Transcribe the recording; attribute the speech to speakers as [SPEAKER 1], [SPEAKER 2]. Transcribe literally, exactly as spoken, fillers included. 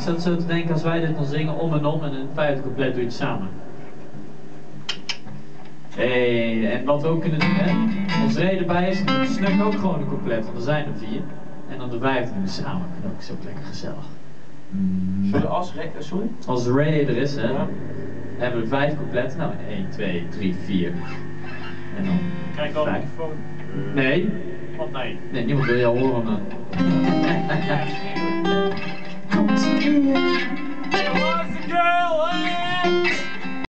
[SPEAKER 1] zat zo te denken als wij dit dan zingen om en om en in het vijfde couplet doe je het samen. Hey, en wat we ook kunnen doen, hè, als reden erbij is, dan snuk ook gewoon een couplet, want er zijn er vier. En dan de vijfde doen we samen, dat is ook lekker gezellig.
[SPEAKER 2] Sorry, als Ray, sorry?
[SPEAKER 1] Als Ray er is, hè,
[SPEAKER 2] Ja.
[SPEAKER 1] hebben we vijf coupletten. Nou, één, twee, drie, vier. En dan
[SPEAKER 3] Krijg ik wel een
[SPEAKER 1] vijf.
[SPEAKER 3] microfoon?
[SPEAKER 1] Nee,
[SPEAKER 3] Wat nee?
[SPEAKER 1] nee, niemand wil jou horen, man.
[SPEAKER 4] Komt hier.